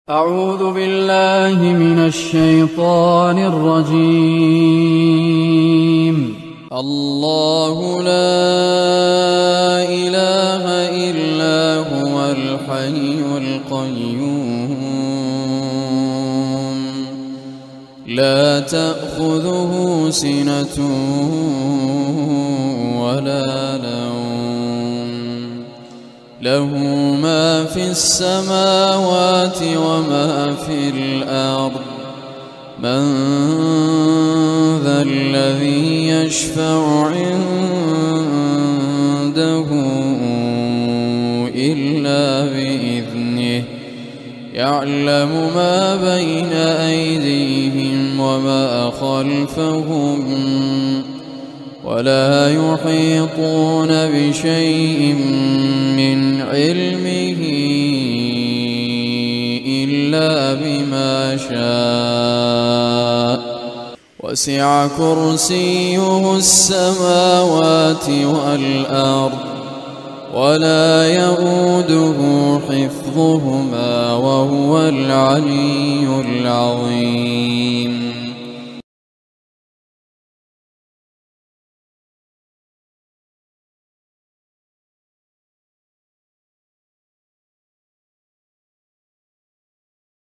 أعوذ بالله من الشيطان الرجيم. الله لا إله إلا هو الحي القيوم لا تأخذه سنة ولا نوم له ما في السماوات وما في الأرض من ذا الذي يشفع عنده إلا بإذنه يعلم ما بين أيديهم وما خلفهم ولا يحيطون بشيء من علمه إلا بما شاء وسع كرسيه السماوات والأرض ولا يئوده حفظهما وهو العلي العظيم.